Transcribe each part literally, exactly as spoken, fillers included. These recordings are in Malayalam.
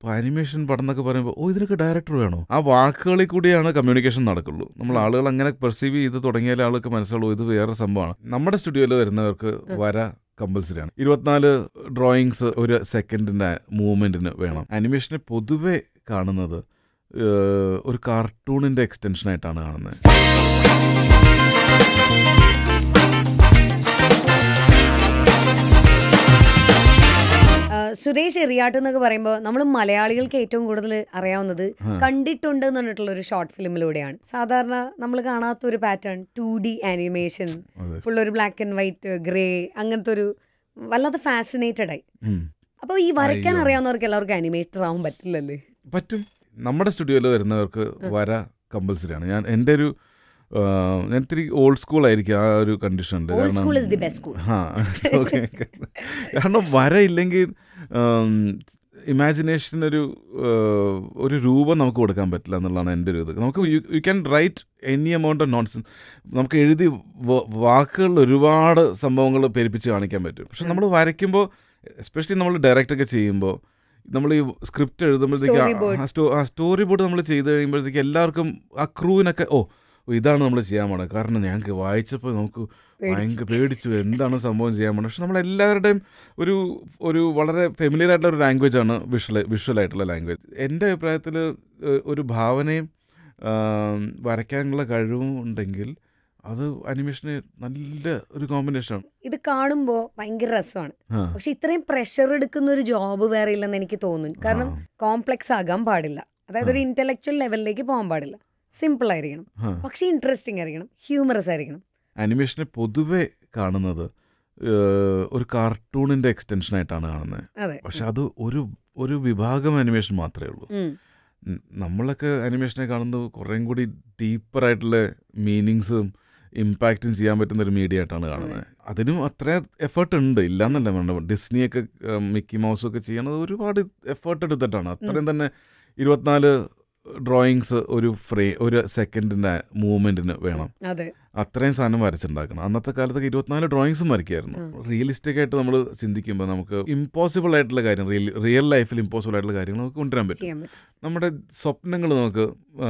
ഇപ്പോൾ അനിമേഷൻ പടം എന്നൊക്കെ പറയുമ്പോൾ ഓ ഇതിനൊക്കെ ഡയറക്ടർ വേണോ? ആ വാക്കുകളിൽ കൂടിയാണ് കമ്മ്യൂണിക്കേഷൻ നടക്കുള്ളൂ. നമ്മൾ ആളുകൾ അങ്ങനെ പെർസീവ് ചെയ്ത് തുടങ്ങിയാൽ ആൾക്ക് മനസ്സിലാവുള്ളൂ ഇത് വേറെ സംഭവമാണ്. നമ്മുടെ സ്റ്റുഡിയോയിൽ വരുന്നവർക്ക് വര കമ്പൽസറി ആണ്. ഇരുപത്തിനാല് ഡ്രോയിങ്സ് ഒരു സെക്കൻഡിൻ്റെ മൂവ്മെൻറ്റിന് വേണം. അനിമേഷനെ പൊതുവെ കാണുന്നത് ഒരു കാർട്ടൂണിൻ്റെ എക്സ്റ്റൻഷനായിട്ടാണ് കാണുന്നത്. സുരേഷ് എറിയാട്ട് എന്നൊക്കെ പറയുമ്പോൾ നമ്മൾ മലയാളികൾക്ക് ഏറ്റവും കൂടുതൽ അറിയാവുന്നത് കണ്ടിട്ടുണ്ട് എന്ന് പറഞ്ഞിട്ടുള്ള ഒരു ഷോർട്ട് ഫിലിമിലൂടെയാണ്. സാധാരണ നമ്മൾ കാണാത്ത ഒരു pattern two D animation, full ഒരു ബ്ലാക്ക് ആൻഡ് വൈറ്റ് ഗ്രേ, അങ്ങനത്തെ ഒരു വല്ലാതെ ഫാസിനേറ്റഡ് ആയി. അപ്പോൾ ഈ വരയ്ക്കാൻ അറിയാവുന്നവർക്ക് എല്ലാവർക്കും അനിമേറ്റർ ആവാൻ പറ്റില്ലല്ലേ? പറ്റും. നമ്മുടെ സ്റ്റുഡിയോയിൽ വരുന്നവർക്ക് വര കമ്പൽസറി ആണ്. ഞാൻ എൻ്റെ ഒരു ഞാൻ ഇത്തിരി ഓൾഡ് സ്കൂൾ ആയിരിക്കും ആ ഒരു കണ്ടീഷനുണ്ട്. കാരണം വര ഇല്ലെങ്കിൽ ഇമാജിനേഷനൊരു ഒരു രൂപം നമുക്ക് കൊടുക്കാൻ പറ്റില്ല എന്നുള്ളതാണ് എൻ്റെ ഒരു ഇത്. നമുക്ക് you can write any amount of nonsense. നമുക്ക് എഴുതി വാക്കുകളിൽ ഒരുപാട് സംഭവങ്ങൾ പെരുപ്പിച്ച് കാണിക്കാൻ പറ്റും. പക്ഷെ നമ്മൾ വരയ്ക്കുമ്പോൾ, എസ്പെഷ്യലി നമ്മൾ ഡയറക്റ്റൊക്കെ ചെയ്യുമ്പോൾ, നമ്മൾ ഈ സ്ക്രിപ്റ്റ് എഴുതുമ്പോഴത്തേക്ക് ആ സ്റ്റോറി ബോർഡ് നമ്മൾ ചെയ്ത് കഴിയുമ്പോഴത്തേക്ക് എല്ലാവർക്കും ആ ക്രൂവിനൊക്കെ ഓ ഇതാണ് നമ്മൾ ചെയ്യാൻ പോണത്. കാരണം ഞങ്ങൾക്ക് വായിച്ചപ്പോൾ നമുക്ക് ഭയങ്കര പേടിച്ചു എന്താണ് സംഭവം ചെയ്യാൻ പോണത്. പക്ഷെ നമ്മളെല്ലാവരുടെയും ഒരു ഒരു വളരെ ഫെമിലിയർ ആയിട്ടുള്ള ഒരു ലാംഗ്വേജാണ് വിഷ്വൽ വിഷ്വൽ ആയിട്ടുള്ള ലാംഗ്വേജ്. എൻ്റെ അഭിപ്രായത്തിൽ ഒരു ഭാവനയും വരയ്ക്കാനുള്ള കഴിവും ഉണ്ടെങ്കിൽ അത് അനിമേഷന് നല്ല ഒരു കോമ്പിനേഷനാണ്. ഇത് കാണുമ്പോൾ ഭയങ്കര രസമാണ്. പക്ഷെ ഇത്രയും പ്രഷർ എടുക്കുന്ന ഒരു ജോബ് വേറെ ഇല്ലെന്ന് എനിക്ക് തോന്നുന്നു. കാരണം കോംപ്ലക്സ് ആകാൻ പാടില്ല. അതായത് ഒരു ഇന്റലക്ച്വൽ ലെവലിലേക്ക് പോകാൻ പാടില്ല. സിമ്പിൾ ആയിരിക്കണം, പക്ഷെ ഇൻട്രസ്റ്റിംഗ് ആയിരിക്കണം, ഹ്യൂമറസ് ആയിരിക്കണം. അനിമേഷനെ പൊതുവെ കാണുന്നത് ഒരു കാർട്ടൂണിന്റെ എക്സ്റ്റൻഷനായിട്ടാണ് കാണുന്നത്. പക്ഷെ അത് ഒരു ഒരു വിഭാഗം അനിമേഷൻ മാത്രമേ ഉള്ളൂ. നമ്മളൊക്കെ അനിമേഷനെ കാണുന്നത് കുറേം കൂടി ഡീപ്പറായിട്ടുള്ള മീനിങ്സും ഇമ്പാക്റ്റും ചെയ്യാൻ പറ്റുന്ന ഒരു മീഡിയ ആയിട്ടാണ് കാണുന്നത്. അതിനും അത്ര എഫേർട്ട് ഉണ്ട്, ഇല്ലയെന്നല്ല വേണ്ട. ഡിസ്നിയൊക്കെ മിക്കി മൗസൊക്കെ ചെയ്യണത് ഒരുപാട് എഫേർട്ട് എടുത്തിട്ടാണ്. അത്രയും തന്നെ ഇരുപത്തിനാല് ഡ്രോയിങ്സ് ഒരു ഫ്രേ ഒരു സെക്കൻഡിൻ്റെ മൂവ്മെൻറ്റിന് വേണം. അത്രയും സാധനം വരച്ചുണ്ടാക്കണം. അന്നത്തെ കാലത്തൊക്കെ ഇരുപത്തിനാല് ഡ്രോയിങ്സും വരയ്ക്കായിരുന്നു. റിയലിസ്റ്റിക് ആയിട്ട് നമ്മൾ ചിന്തിക്കുമ്പോൾ നമുക്ക് ഇമ്പോസിബിൾ ആയിട്ടുള്ള കാര്യം, റിയൽ റിയൽ ലൈഫിൽ ഇമ്പോസിബിൾ ആയിട്ടുള്ള കാര്യങ്ങൾ നമുക്ക് കൊണ്ടുവരാൻ പറ്റും. നമ്മുടെ സ്വപ്നങ്ങൾ നമുക്ക്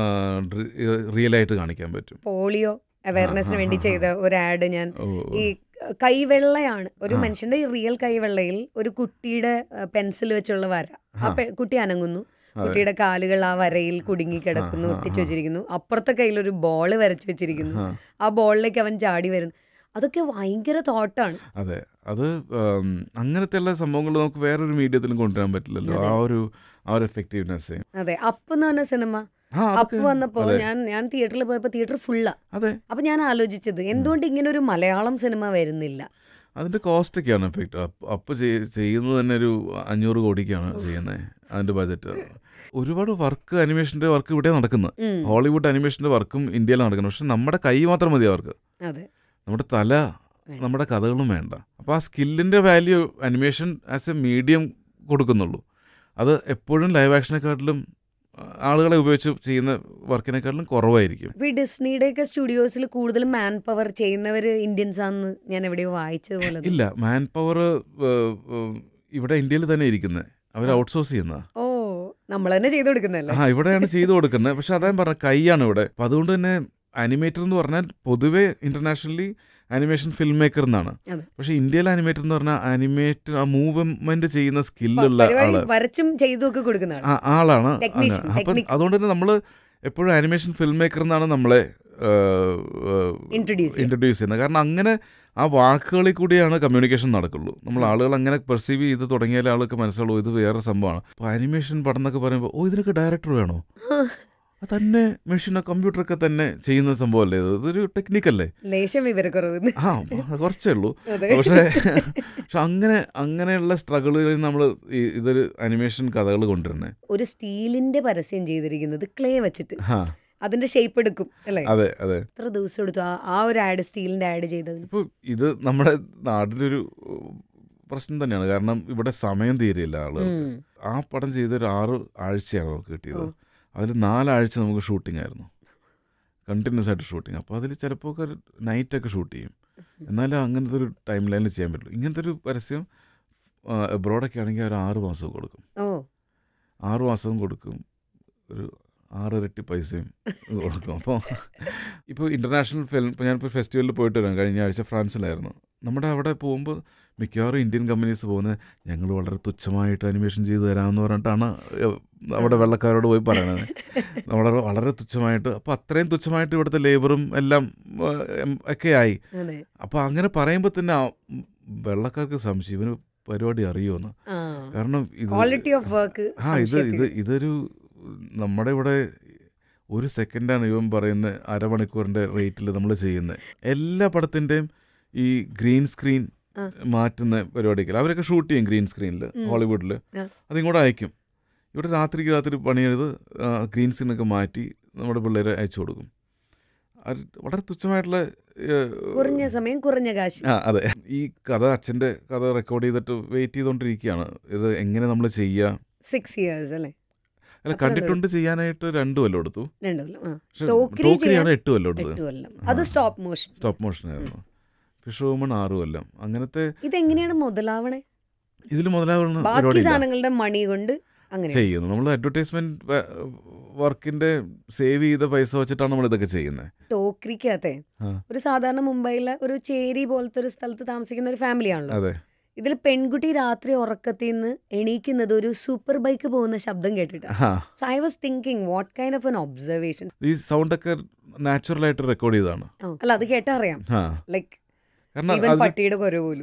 റിയലായിട്ട് കാണിക്കാൻ പറ്റും. പോളിയോ അവയർനെസ്സിന് വേണ്ടി ചെയ്ത ഒരു ആഡ് ഞാൻ ഈ കൈവെള്ളയാണ് ഒരു മനുഷ്യന്റെ റിയൽ കൈവെള്ളയിൽ ഒരു കുട്ടിയുടെ പെൻസിൽ വെച്ചുള്ള വര. ആ കുട്ടി അനങ്ങുന്നു, കുട്ടിയുടെ കാലുകൾ ആ വരയിൽ കുടുങ്ങി കിടക്കുന്നു, ഒട്ടിച്ചു വെച്ചിരിക്കുന്നു. അപ്പുറത്തെ കയ്യിലൊരു ബോള് വരച്ചു വെച്ചിരിക്കുന്നു, ആ ബോളിലേക്ക് അവൻ ചാടി വരുന്നു. അതൊക്കെ ഭയങ്കര തോട്ടാണ്. അതെ, അത് അങ്ങനത്തെ എല്ലാ സംഭവങ്ങൾ നമുക്ക് വേറൊരു മീഡിയത്തിലും കൊണ്ടുവരാൻ പറ്റില്ലല്ലോ, ആ ഒരു ആ ഒരു എഫക്റ്റീവ്നെസ്. അതെ, അപ്പ് എന്ന് പറഞ്ഞ സിനിമ അപ്പ് വന്നപ്പോ ഞാൻ ഞാൻ തിയേറ്ററിൽ പോയപ്പോ തിയേറ്റർ ഫുള്ളാ. അപ്പൊ ഞാൻ ആലോചിച്ചത് എന്തുകൊണ്ട് ഇങ്ങനെ ഒരു മലയാളം സിനിമ വരുന്നില്ല. അതിന്റെ കോസ്റ്റ് ഒക്കെയാണ് എഫക്റ്റ്. അപ്പ് ചെയ്യുന്നത് തന്നെ ഒരു അഞ്ഞൂറ് കോടിക്കാണ് ചെയ്യുന്നത് അതിന്റെ ബജറ്റ്. ഒരുപാട് വർക്ക് അനിമേഷന്റെ വർക്ക് ഇവിടെ നടക്കുന്നത്. ഹോളിവുഡ് അനിമേഷന്റെ വർക്കും ഇന്ത്യയിൽ നടക്കുന്നത്. പക്ഷെ നമ്മുടെ കൈ മാത്രം മതി അവർക്ക്, നമ്മുടെ തല, നമ്മുടെ കഥകളും വേണ്ട. അപ്പോൾ ആ സ്കില്ലിന്റെ value animation as a medium കൊടുക്കുന്നുള്ളൂ. അത് എപ്പോഴും ലൈവ് ആക്ഷനെക്കാട്ടിലും ആളുകളെ ഉപയോഗിച്ച് ചെയ്യുന്ന വർക്കിനെക്കാട്ടിലും കുറവായിരിക്കും. ഈ ഡിസ്നിയുടെയൊക്കെ സ്റ്റുഡിയോസിൽ കൂടുതലും മാൻ പവർ ചെയ്യുന്നവർ ഇന്ത്യൻസ് ആണെന്ന് ഞാൻ എവിടെയോ വായിച്ചതുപോലെ. ഇല്ല, മാൻ പവർ ഇവിടെ ഇന്ത്യയിൽ തന്നെ ഇരിക്കുന്നത്, അവർ ഔട്ട്സോഴ്സ് ചെയ്യുന്ന. ഓ, നമ്മൾ തന്നെ ചെയ്തു കൊടുക്കുന്നല്ലേ? ആ, ഇവിടെയാണ് ചെയ്തു കൊടുക്കുന്നത്. പക്ഷെ അതാ പറഞ്ഞ കൈയാണ് ഇവിടെ. അപ്പം അതുകൊണ്ട് തന്നെ അനിമേറ്റർ എന്ന് പറഞ്ഞാൽ പൊതുവെ ഇന്റർനാഷണലി അനിമേഷൻ ഫിലിം മേക്കർ എന്നാണ്. പക്ഷെ ഇന്ത്യയിലെ അനിമേറ്റർ എന്ന് പറഞ്ഞാൽ അനിമേറ്റ് ആ മൂവ്മെന്റ് ചെയ്യുന്ന സ്കില്ലുള്ള ആള്, വരച്ചും ചെയ്തൊക്കെ കൊടുക്കുന്ന ആളാണ്. അപ്പം അതുകൊണ്ട് തന്നെ നമ്മൾ എപ്പോഴും അനിമേഷൻ ഫിലിം മേക്കർ എന്നാണ് നമ്മളെ ഇൻട്രൊഡ്യൂസ് ചെയ്യുന്നത്. കാരണം അങ്ങനെ ആ വാക്കുകളിൽ കൂടിയാണ് കമ്മ്യൂണിക്കേഷൻ നടക്കുള്ളൂ. നമ്മൾ ആളുകൾ അങ്ങനെ പെർസീവ് ചെയ്ത് തുടങ്ങിയാൽ ആൾക്ക് മനസ്സിലാവുള്ളൂ ഇത് വേറെ സംഭവമാണ്. അപ്പോൾ അനിമേഷൻ പടം എന്നൊക്കെ പറയുമ്പോൾ ഓ ഇതിനൊക്കെ ഡയറക്ടർ വേണോ? തന്നെ മെഷീനോ കമ്പ്യൂട്ടറൊക്കെ തന്നെ ചെയ്യുന്ന സംഭവമല്ലേ ഇത്? ഇതൊരു ടെക്നിക്കല്ലേ? ആ, കുറച്ചേ ഉള്ളൂ. പക്ഷേ പക്ഷെ അങ്ങനെ അങ്ങനെയുള്ള സ്ട്രഗിളുകളിൽ നമ്മൾ ഇതൊരു അനിമേഷൻ കഥകൾ കൊണ്ടുവരുന്നത്. ഒരു സ്റ്റീലിന്റെ പരസ്യം ചെയ്തിരിക്കുന്നത് ക്ലേ വെച്ചിട്ട് അതിന്റെ ഷേപ്പ് എടുക്കും അല്ലേ? അതെ അതെ. എത്ര ദിവസം എടുത്തു ആ ഒരു ആഡ്, സ്റ്റീലിന്റെ ആഡ് ചെയ്തത്? ഇപ്പോൾ ഇത് നമ്മുടെ നാട്ടിലൊരു പ്രശ്നം തന്നെയാണ്. കാരണം ഇവിടെ സമയം തീരെയില്ല ആളുകൾ. ആ പടം ചെയ്തൊരു ആറ് ആഴ്ചയാണ് നമുക്ക് കിട്ടിയത്. അതിൽ നാലാഴ്ച നമുക്ക് ഷൂട്ടിംഗ് ആയിരുന്നു, കണ്ടിന്യൂസ് ആയിട്ട് ഷൂട്ടിങ്. അപ്പോൾ അതിൽ ചിലപ്പോൾ ഒക്കെ നൈറ്റൊക്കെ ഷൂട്ട് ചെയ്യും. എന്നാലും അങ്ങനത്തെ ഒരു ടൈം ലൈനിൽ ചെയ്യാൻ പറ്റുള്ളൂ. ഇങ്ങനത്തെ ഒരു പരസ്യം എബ്രോഡൊക്കെ ആണെങ്കിൽ ഒരു ആറ് മാസം കൊടുക്കും. ആറു മാസവും കൊടുക്കും, ഒരു ആറിരട്ടി പൈസയും കൊടുക്കും. അപ്പോൾ ഇപ്പോൾ ഇൻ്റർനാഷണൽ ഫിലിം, ഇപ്പോൾ ഞാനിപ്പോൾ ഫെസ്റ്റിവലിൽ പോയിട്ട് വരാം, കഴിഞ്ഞ ആഴ്ച ഫ്രാൻസിലായിരുന്നു. നമ്മുടെ അവിടെ പോകുമ്പോൾ മിക്കവാറും ഇന്ത്യൻ കമ്പനീസ് പോകുന്നത് ഞങ്ങൾ വളരെ തുച്ഛമായിട്ട് അനിമേഷൻ ചെയ്ത് തരാമെന്ന് പറഞ്ഞിട്ടാണ് അവിടെ വെള്ളക്കാരോട് പോയി പറയണത്. വളരെ വളരെ തുച്ഛമായിട്ട്. അപ്പോൾ അത്രയും തുച്ഛമായിട്ട് ഇവിടുത്തെ ലേബറും എല്ലാം ഒക്കെ ആയി. അപ്പോൾ അങ്ങനെ പറയുമ്പോൾ തന്നെ വെള്ളക്കാർക്ക് സംശയം, ഇവന് പരിപാടി അറിയുമെന്ന്. കാരണം ഇത് ആ ഇത് ഇത് ഇതൊരു നമ്മുടെ ഇവിടെ ഒരു സെക്കൻഡാണ് ഇവൻ പറയുന്നത് അരമണിക്കൂറിൻ്റെ റേറ്റിൽ നമ്മൾ ചെയ്യുന്നത്. എല്ലാ പടത്തിൻ്റെയും ഈ ഗ്രീൻ സ്ക്രീൻ മാറ്റുന്ന പരിപാടിക്ക് അവരൊക്കെ ഷൂട്ട് ചെയ്യും ഗ്രീൻ സ്ക്രീനിൽ ഹോളിവുഡിൽ. അതിങ്ങോട്ട് അയക്കും. ഇവിടെ രാത്രിക്ക് രാത്രി പണിയെടുത്ത് ഗ്രീൻ സ്ക്രീനൊക്കെ മാറ്റി നമ്മുടെ പിള്ളേരെ അയച്ചു കൊടുക്കും. വളരെ തുച്ഛമായിട്ടുള്ള കുറഞ്ഞ സമയം കുറഞ്ഞ കാശ്. ആ അതെ. ഈ കഥ അച്ഛൻ്റെ കഥ റെക്കോർഡ് ചെയ്തിട്ട് വെയിറ്റ് ചെയ്തുകൊണ്ടിരിക്കുകയാണ്. ഇത് എങ്ങനെ നമ്മൾ ചെയ്യുക. സിക്സ് ഇയേഴ്സ് അല്ലേ? അല്ല, കണ്ടിട്ടുണ്ട് ചെയ്യാനായിട്ട് രണ്ടു കൊല്ലം എടുത്തു. ടോക്രിയാണ് എട്ട് കൊല്ലം എടുത്തത്. അത് സ്റ്റോപ്പ് മോഷൻ സ്റ്റോപ്പ് മോഷൻ ആയിരുന്നു. ഫിഷ് വുമൺ ആറ് കൊല്ലം. അങ്ങനത്തെ ഇതെങ്ങനെയാണ് മുതലാവണേ? ഇതിൽ മുതലാവണ ബാക്കി സാധനങ്ങളുടെ മണി കൊണ്ട് ചെയ്യുന്നു. നമ്മൾ അഡ്വർടൈസ്മെന്റ് വർക്കിന്റെ സേവ് ചെയ്ത പൈസ വെച്ചിട്ടാണ് നമ്മൾ ഇതൊക്കെ ചെയ്യുന്നത്. ടോക്രിക്കകത്തെ ഒരു സാധാരണ മുംബൈയിലെ ഒരു ചേരി പോലത്തെ ഒരു സ്ഥലത്ത് താമസിക്കുന്ന ഒരു ഫാമിലിയാണല്ലോ. അതെ. ഇതിൽ പെൺകുട്ടി രാത്രി ഉറക്കത്തിൽ നിന്ന് എണീക്കുന്നത് ഒരു സൂപ്പർ ബൈക്ക് പോകുന്ന ശബ്ദം കേട്ടിട്ട്. So I was thinking what kind of an observation. ഈ സൗണ്ട് ഒക്കെ നാച്ചുറൽ ആയിട്ട് റെക്കോർഡ് ചെയ്തതാണ്. അല്ല, അത് കേട്ടറിയാം. ലൈക്ക് പട്ടിയുടെ കൊര പോലും.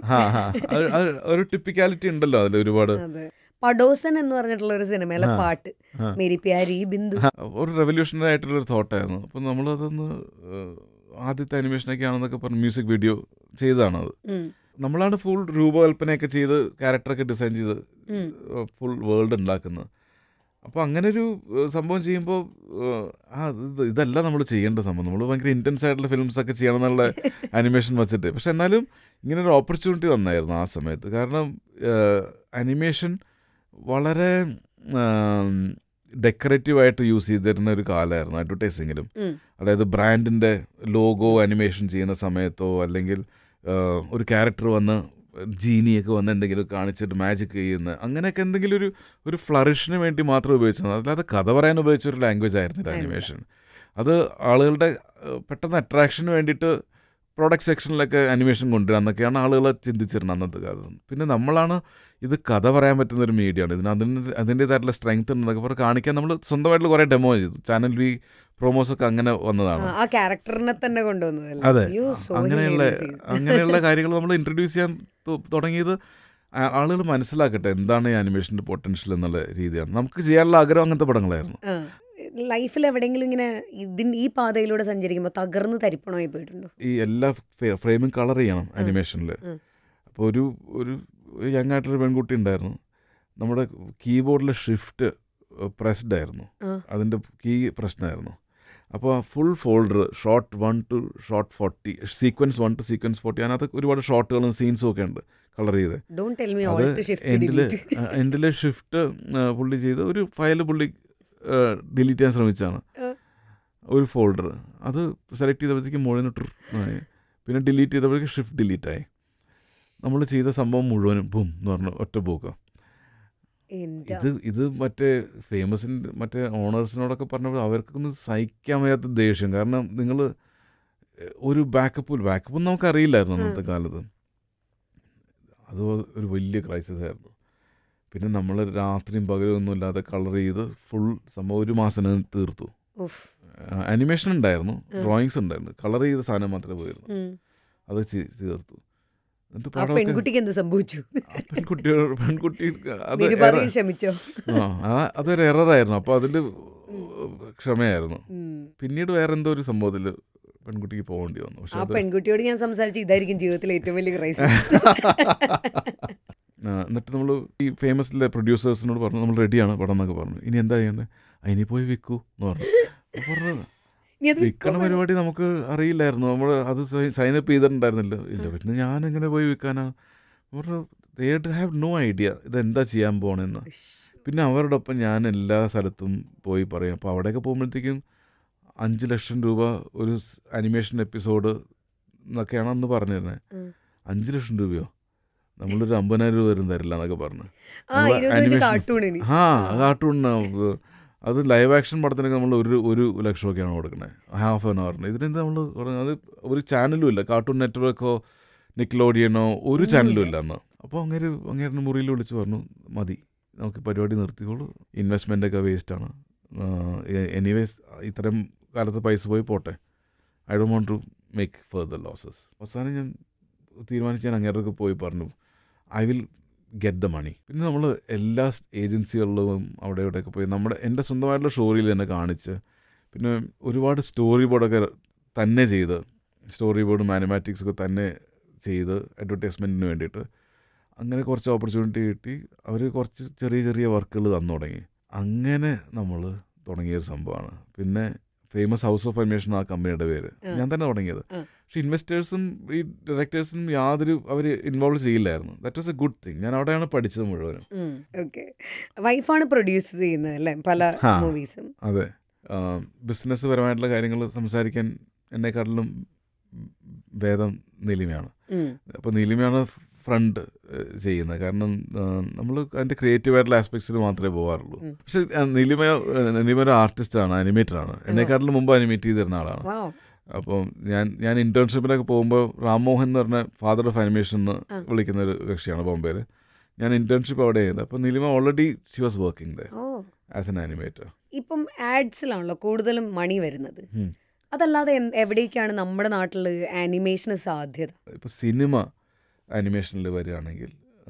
ഒരു ടിപ്പിക്കാലിറ്റി ഉണ്ടല്ലോ അതിൽ ഒരുപാട്. പഡോസൻ എന്ന് പറഞ്ഞിട്ടുള്ള ഒരു സിനിമയിലെ പാട്ട് മേരി പ്യാരി ബിന്ദു ഒരു റെവല്യൂഷണറി ആയിട്ടുള്ള ഒരു തോട്ടായിരുന്നു. അപ്പം നമ്മളതൊന്ന് ആദ്യത്തെ അനിമേഷനൊക്കെ ആണെന്നൊക്കെ പറഞ്ഞ് മ്യൂസിക് വീഡിയോ ചെയ്തതാണത്. നമ്മളാണ് ഫുൾ രൂപകൽപ്പനയൊക്കെ ചെയ്ത് ക്യാരക്ടറൊക്കെ ഡിസൈൻ ചെയ്ത് ഫുൾ വേൾഡ് ഉണ്ടാക്കുന്നത്. അപ്പോൾ അങ്ങനെ ഒരു സംഭവം ചെയ്യുമ്പോൾ ആ ഇത് ഇതല്ല നമ്മൾ ചെയ്യേണ്ട സംഭവം. നമ്മൾ ഭയങ്കര ഇൻറ്റൻസ് ആയിട്ടുള്ള ഫിലിംസൊക്കെ ചെയ്യണം എന്നുള്ള അനിമേഷൻ വെച്ചിട്ട്. പക്ഷെ എന്നാലും ഇങ്ങനൊരു ഓപ്പർച്യൂണിറ്റി വന്നായിരുന്നു ആ സമയത്ത്. കാരണം അനിമേഷൻ വളരെ ഡെക്കറേറ്റീവായിട്ട് യൂസ് ചെയ്തിരുന്ന ഒരു കാലമായിരുന്നു അഡ്വർടൈസിങ്ങിലും. അതായത് ബ്രാൻഡിൻ്റെ ലോഗോ അനിമേഷൻ ചെയ്യുന്ന സമയത്തോ അല്ലെങ്കിൽ ഒരു ക്യാരക്ടർ വന്ന് ജീനിയൊക്കെ വന്ന് എന്തെങ്കിലും കാണിച്ചിട്ട് മാജിക് ചെയ്യുന്ന അങ്ങനെയൊക്കെ എന്തെങ്കിലും ഒരു ഒരു ഫ്ലറിഷിന് വേണ്ടി മാത്രം ഉപയോഗിച്ചത്. അല്ലാതെ കഥ പറയാൻ ഉപയോഗിച്ച ഒരു ലാംഗ്വേജ് ആയിരുന്നില്ല അനിമേഷൻ. അത് ആളുകളുടെ പെട്ടെന്ന് അട്രാക്ഷന് വേണ്ടിയിട്ട് പ്രോഡക്റ്റ് സെക്ഷനിലൊക്കെ അനിമേഷൻ കൊണ്ടുവരിക എന്നൊക്കെയാണ് ആളുകൾ ചിന്തിച്ചിരുന്നത് അന്നത്തെ കാലത്ത്. പിന്നെ നമ്മളാണ് ഇത് കഥ പറയാൻ പറ്റുന്നൊരു മീഡിയമാണ്, ഇതിന് അതിന് അതിൻ്റേതായിട്ടുള്ള സ്ട്രെങ്ത് ഉണ്ടെന്നൊക്കെ പറഞ്ഞ് കാണിക്കാൻ നമ്മൾ സ്വന്തമായിട്ട് കുറേ ഡെമോ ചെയ്തു. ചാനൽ വി പ്രോമോസൊക്കെ അങ്ങനെ വന്നതാണ്. ആ ക്യാരക്ടറിനെ തന്നെ കൊണ്ടുവന്നത്. അതെ, അങ്ങനെയുള്ള അങ്ങനെയുള്ള കാര്യങ്ങൾ നമ്മൾ ഇൻട്രൊഡ്യൂസ് ചെയ്യാൻ തുടങ്ങിയത് ആളുകൾ മനസ്സിലാക്കട്ടെ എന്താണ് ഈ അനിമേഷൻ്റെ പൊട്ടൻഷ്യൽ എന്നുള്ള രീതിയാണ്. നമുക്ക് ചെയ്യാനുള്ള ആഗ്രഹം അങ്ങനത്തെ പടങ്ങളായിരുന്നു. ലൈഫിൽ എവിടെയെങ്കിലും ഇങ്ങനെ ഇതിന് ഈ പാതയിലൂടെ സഞ്ചരിക്കുമ്പോൾ തകർന്ന് തരിപ്പണമായി പോയിട്ടുണ്ടോ? ഈ എല്ലാ ഫ്രെയിമിങ് കളർ ചെയ്യണം അനിമേഷനിൽ. അപ്പോൾ ഒരു ഒരു യങ് ആയിട്ടൊരു പെൺകുട്ടി ഉണ്ടായിരുന്നു. നമ്മുടെ കീബോർഡിലെ ഷിഫ്റ്റ് പ്രസ്ഡ് ആയിരുന്നു, അതിൻ്റെ കീ പ്രശ്നമായിരുന്നു. അപ്പോൾ full folder short one two short forty, sequence one two sequence forty, അതിനകത്ത് ഒരുപാട് ഷോർട്ടുകളും സീൻസും ഒക്കെ ഉണ്ട് കളർ ചെയ്ത്. അത് എൻഡിൽ എൻഡിലെ ഷിഫ്റ്റ് പുള്ളി ചെയ്ത് ഒരു ഫയൽ പുള്ളി ഡിലീറ്റ് ചെയ്യാൻ ശ്രമിച്ചാണ് ഒരു ഫോൾഡർ. അത് സെലക്ട് ചെയ്തപ്പോഴത്തേക്ക് മുഴുവൻ ട്രൂ ആയി. പിന്നെ ഡിലീറ്റ് ചെയ്തപ്പോഴേക്ക് ഷിഫ്റ്റ് ഡിലീറ്റ് ആയി. നമ്മൾ ചെയ്ത സംഭവം മുഴുവനും ബും എന്ന് പറഞ്ഞു ഒറ്റ പോക്ക. ഇത് ഇത് മറ്റേ ഫേമസിൻ്റെ മറ്റേ ഓണേഴ്സിനോടൊക്കെ പറഞ്ഞപ്പോൾ അവർക്കൊന്നും സഹിക്കാൻ വയ്യാത്ത ദേഷ്യം. കാരണം നിങ്ങൾ ഒരു ബാക്കപ്പ് ബാക്കപ്പ് നമുക്കറിയില്ലായിരുന്നു അന്നത്തെ കാലത്ത്. അത് ഒരു വലിയ ക്രൈസിസ് ആയിരുന്നു. പിന്നെ നമ്മൾ രാത്രിയും പകലും ഒന്നും ഇല്ലാതെ കളർ ചെയ്ത് ഫുൾ സംഭവം ഒരു മാസം തീർത്തു. അനിമേഷൻ ഉണ്ടായിരുന്നു, ഡ്രോയിങ്സ് ഉണ്ടായിരുന്നു, കളർ ചെയ്ത സാധനം മാത്രമേ പോയിരുന്നു. അത് തീർത്തു. പെൺകുട്ടിക്ക് എന്ത് സംഭവിച്ചു? പെൺകുട്ടിയോട് പെൺകുട്ടി ആ അതൊരു എററായിരുന്നു. അപ്പോൾ അതിൽ ക്ഷമയായിരുന്നു. പിന്നീട് വേറെ എന്തോ ഒരു സംഭവത്തിൽ പെൺകുട്ടിക്ക് പോകേണ്ടി വന്നു. പക്ഷെ ആ പെൺകുട്ടിയോട് ഞാൻ സംസാരിച്ചു, ഇതായിരിക്കും ജീവിതത്തിലെ ഏറ്റവും വലിയ ക്രൈസിസ്. എന്നിട്ട് നമ്മൾ ഈ ഫേമസിലെ പ്രൊഡ്യൂസേഴ്സിനോട് പറഞ്ഞു നമ്മൾ റെഡിയാണ് പടം എന്നൊക്കെ പറഞ്ഞു. ഇനി എന്താ ചെയ്യേണ്ടത്? അതിനി പോയി വിൽക്കൂ എന്ന് പറഞ്ഞു. പറഞ്ഞത് വിൽക്കണ പരിപാടി നമുക്ക് അറിയില്ലായിരുന്നു. നമ്മൾ അത് സൈനപ്പ് ചെയ്തിട്ടുണ്ടായിരുന്നില്ല. ഇല്ല, പിന്നെ ഞാനെങ്ങനെ പോയി വിൽക്കാനാ പറഞ്ഞു. ദേ ഹാവ് നോ ഐഡിയ ഇതെന്താ ചെയ്യാൻ പോകണമെന്ന്. പിന്നെ അവരുടെ ഒപ്പം ഞാൻ എല്ലാ സ്ഥലത്തും പോയി പറയും. അപ്പോൾ അവിടെയൊക്കെ പോകുമ്പോഴത്തേക്കും അഞ്ച് ലക്ഷം രൂപ ഒരു അനിമേഷൻ എപ്പിസോഡ് എന്നൊക്കെയാണ് അന്ന് പറഞ്ഞിരുന്നത്. അഞ്ച് ലക്ഷം രൂപയോ? നമ്മളൊരു അമ്പതിനായിരം രൂപ വരും തരില്ല എന്നൊക്കെ പറഞ്ഞു. ആ കാർട്ടൂണിന് അത് ലൈവ് ആക്ഷൻ പടത്തിനൊക്കെ നമ്മൾ ഒരു ഒരു ലക്ഷമൊക്കെയാണ് കൊടുക്കുന്നത്, ഹാഫ് ആൻ അവറിന്. ഇതിനെന്താ നമ്മൾ അത് ഒരു ചാനലും ഇല്ല, കാർട്ടൂൺ നെറ്റ്വർക്കോ നിക്ലോഡിയനോ ഒരു ചാനലും ഇല്ല അന്ന്. അപ്പോൾ അങ്ങനെ അങ്ങനെ മുറിയിൽ വിളിച്ച് പറഞ്ഞു മതി, നമുക്ക് പരിപാടി നിർത്തിക്കോളൂ, ഇൻവെസ്റ്റ്മെൻ്റൊക്കെ വേസ്റ്റാണ്, എനിവേസ് ഇത്രയും കാലത്ത് പൈസ പോയി പോട്ടെ, I don't want to make further losses. അവസാനം ഞാൻ തീരുമാനിച്ച് ഞാൻ അങ്ങേരൊക്കെ പോയി പറഞ്ഞു I will get the money. പിന്നെ നമ്മൾ എല്ലാ ഏജൻസികളിലും അവിടെ ഇവിടെയൊക്കെ പോയി നമ്മുടെ എൻ്റെ സ്വന്തമായിട്ടുള്ള സ്റ്റോറിയിൽ തന്നെ കാണിച്ച്, പിന്നെ ഒരുപാട് സ്റ്റോറി ബോർഡൊക്കെ തന്നെ ചെയ്ത്, സ്റ്റോറി ബോർഡും മാനമാറ്റിക്സൊക്കെ തന്നെ ചെയ്ത് അഡ്വർടൈസ്മെൻറ്റിന് വേണ്ടിയിട്ട് അങ്ങനെ കുറച്ച് ഓപ്പർച്യൂണിറ്റി കിട്ടി. അവർ കുറച്ച് ചെറിയ ചെറിയ വർക്കുകൾ തന്നു തുടങ്ങി. അങ്ങനെ നമ്മൾ തുടങ്ങിയൊരു സംഭവമാണ്. പിന്നെ ഫേമസ് ഹൗസ് ഓഫ് അനിമേഷൻ ആ കമ്പനിയുടെ പേര് ഞാൻ തന്നെ തുടങ്ങിയത്. പക്ഷെ ഇൻവെസ്റ്റേഴ്സും ഈ ഡയറക്ടേഴ്സിനും യാതൊരു അവർ ഇൻവോൾവ് ചെയ്യില്ലായിരുന്നു. That was a good thing. ഞാൻ അവിടെയാണ് പഠിച്ചത് മുഴുവനും. വൈഫാണ് പ്രൊഡ്യൂസ് ചെയ്യുന്നത് അല്ലേ പല മൂവീസും? അതെ, ബിസിനസ് പരമായിട്ടുള്ള കാര്യങ്ങൾ സംസാരിക്കാൻ എന്നെക്കാട്ടിലും ഭേദം നീലിമയാണ്. അപ്പോൾ നീലിമയാണ് ഫ്രണ്ട് ചെയ്യുന്നത്. കാരണം നമ്മൾ അതിൻ്റെ ക്രിയേറ്റീവായിട്ടുള്ള ആസ്പെക്ട്സിൽ മാത്രമേ പോകാറുള്ളൂ. പക്ഷെ നീലിമ നീലിമ ഒരു ആർട്ടിസ്റ്റാണ്, അനിമേറ്ററാണ്. എന്നെക്കാട്ടിലും മുമ്പ് അനിമേറ്റ് ചെയ്തിരുന്ന ആളാണ്. അപ്പോൾ ഞാൻ ഞാൻ ഇൻറ്റേൺഷിപ്പിനൊക്കെ പോകുമ്പോൾ റാംമോഹൻ എന്ന് പറഞ്ഞ ഫാദർ ഓഫ് അനിമേഷൻ എന്ന് വിളിക്കുന്ന ഒരു കക്ഷിയാണ് ബോംബെയിൽ. ഞാൻ ഇൻറ്റേൺഷിപ്പ് അവിടെ ചെയ്തത്. അപ്പോൾ Neelima already she was working there as an animator. ഇപ്പം ആഡ്സിലാണല്ലോ കൂടുതലും മണി വരുന്നത്. അതല്ലാതെ എവിടേക്കാണ് നമ്മുടെ നാട്ടിൽ ആനിമേഷന് സാധ്യത? ഇപ്പോൾ സിനിമ ആനിമേഷനിൽ വരികയാണെങ്കിൽ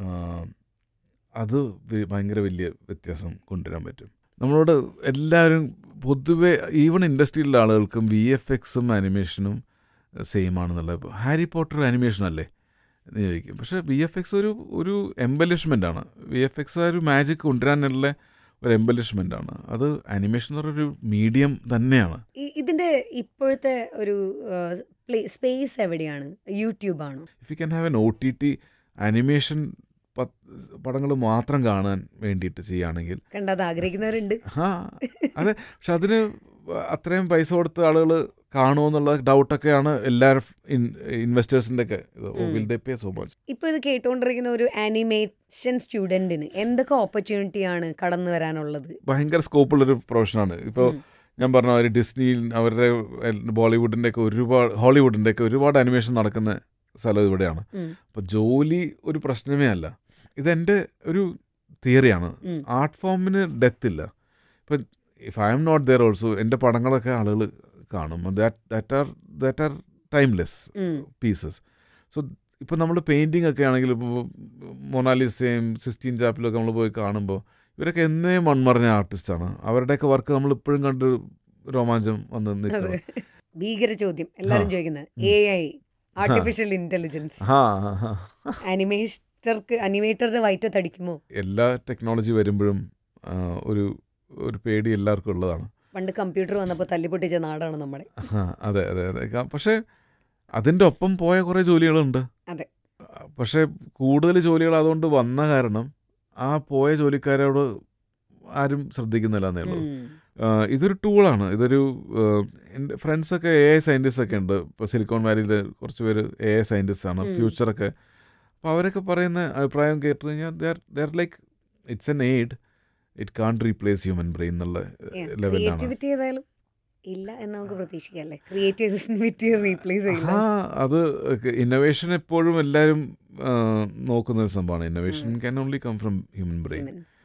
അത് ഭയങ്കര വലിയ വ്യത്യാസം കൊണ്ടുവരാൻ പറ്റും. നമ്മളോട് എല്ലാവരും പൊതുവെ ഈവൺ ഇൻഡസ്ട്രിയിലുള്ള ആളുകൾക്കും വി എഫ് എക്സും ആനിമേഷനും സെയിം ആണെന്നുള്ള. ഇപ്പോൾ ഹാരി പോട്ടർ ആനിമേഷൻ അല്ലേ എന്ന് ചോദിക്കും. പക്ഷേ വി എഫ് എക്സ് ഒരു ഒരു എംബലിഷ്മെൻ്റ് ആണ്. വി എഫ് എക്സ് ഒരു മാജിക് കൊണ്ടുവരാനുള്ള ഒരു എംബലിഷ്മെൻ്റ് ആണ്. അത് ആനിമേഷൻ എന്ന് പറഞ്ഞൊരു മീഡിയം തന്നെയാണ്. ഇതിൻ്റെ ഇപ്പോഴത്തെ ഒരു സ്പേസ് എവിടെയാണ്? യൂട്യൂബാണോ? If you can have an O T T animation പടങ്ങൾ മാത്രം കാണാൻ വേണ്ടിയിട്ട് ചെയ്യുകയാണെങ്കിൽ കണ്ടത് ആഗ്രഹിക്കുന്നവരുണ്ട്. ആ അതെ, പക്ഷെ അതിന് അത്രയും പൈസ കൊടുത്ത ആളുകൾ കാണുമെന്നുള്ള ഡൗട്ടൊക്കെയാണ് എല്ലാവരും ഇൻവെസ്റ്റേഴ്സിൻ്റെ ഒക്കെ. Will they pay so much? ഇപ്പോൾ ഇത് കേട്ടുകൊണ്ടിരിക്കുന്ന ഒരു ആനിമേഷൻ സ്റ്റുഡൻറ്റിന് എന്തൊക്കെ ഓപ്പർച്യൂണിറ്റിയാണ് കടന്നു വരാനുള്ളത്? ഭയങ്കര സ്കോപ്പുള്ളൊരു പ്രൊഫഷനാണ്. ഇപ്പോൾ ഞാൻ പറഞ്ഞ അവർ ഡിസ്നി, അവരുടെ ബോളിവുഡിൻ്റെ ഒക്കെ ഒരുപാട്, ഹോളിവുഡിൻ്റെ ഒക്കെ ഒരുപാട് അനിമേഷൻ നടക്കുന്ന സ്ഥലം ഇവിടെയാണ്. അപ്പോൾ ജോലി ഒരു പ്രശ്നമേ അല്ല. ഇതെൻ്റെ ഒരു തിയറിയാണ്. ആർട്ട് ഫോമിന് ഡെത്ത് ഇല്ല. ഇപ്പം if I am not there also എൻ്റെ പടങ്ങളൊക്കെ ആളുകൾ കാണും. That that are that are timeless pieces. So ഇപ്പോൾ നമ്മൾ പെയിൻറ്റിങ് ഒക്കെ ആണെങ്കിൽ ഇപ്പോൾ മൊണാലിസയും സിസ്റ്റീൻ ചാപ്പിലൊക്കെ നമ്മൾ പോയി കാണുമ്പോൾ ഇവരൊക്കെ എന്നേ മൺമറഞ്ഞ ആർട്ടിസ്റ്റാണ്. അവരുടെയൊക്കെ വർക്ക് നമ്മൾ ഇപ്പോഴും കണ്ട് രോമാഞ്ചം വന്ന് നിൽക്കുന്നത്. ഭീകര ചോദ്യം എല്ലാവരും ചോദിക്കുന്നത്, എ ഐ, ആർട്ടിഫിഷ്യൽ ഇന്റലിജൻസ് അനിമേറ്റർക്ക് അനിമേറ്ററുടെ വയറ്റ് തടിക്കുമോ? എല്ലാ ടെക്നോളജി വരുമ്പോഴും ഒരു ഒരു പേടി എല്ലാവർക്കും ഉള്ളതാണ്. പണ്ട് കമ്പ്യൂട്ടർ വന്നപ്പോൾ തല്ലിപ്പൊട്ടിച്ച നാടാണ് നമ്മളെ. അതെ അതെ അതെ. പക്ഷേ അതിൻ്റെ ഒപ്പം പോയ കുറേ ജോലികളുണ്ട്. അതെ. പക്ഷേ കൂടുതൽ ജോലികൾ അതുകൊണ്ട് വന്ന കാരണം ആ പോയ ജോലിക്കാരോട് ആരും ശ്രദ്ധിക്കുന്നില്ല എന്നേ ഉള്ളൂ. ഇതൊരു ടൂളാണ്. ഇതൊരു എൻ്റെ ഫ്രണ്ട്സൊക്കെ എ ഐ സയൻറ്റിസ്റ്റ് ഒക്കെ ഉണ്ട്. ഇപ്പോൾ സിലിക്കോൺ വാലിയിൽ കുറച്ച് പേര് എ ഐ സയൻറ്റിസ്റ്റ് ആണ്, ഫ്യൂച്ചറൊക്കെ. അപ്പോൾ അവരൊക്കെ പറയുന്ന അഭിപ്രായം കേട്ട് കഴിഞ്ഞാൽ there there like it's an aid, it can't replace human brain എന്നുള്ള ലെവലാണ്. ഇല്ല എന്ന് നമുക്ക് പ്രതീക്ഷിക്കാല്ലേ? ക്രിയേറ്റിവിറ്റി റീപ്ലേസ് ചെയ്യില്ല. ആ അത് ഇന്നോവേഷൻ എപ്പോഴും എല്ലാവരും നോക്കുന്ന ഒരു സംഭവമാണ്. Innovation can only come from human brain.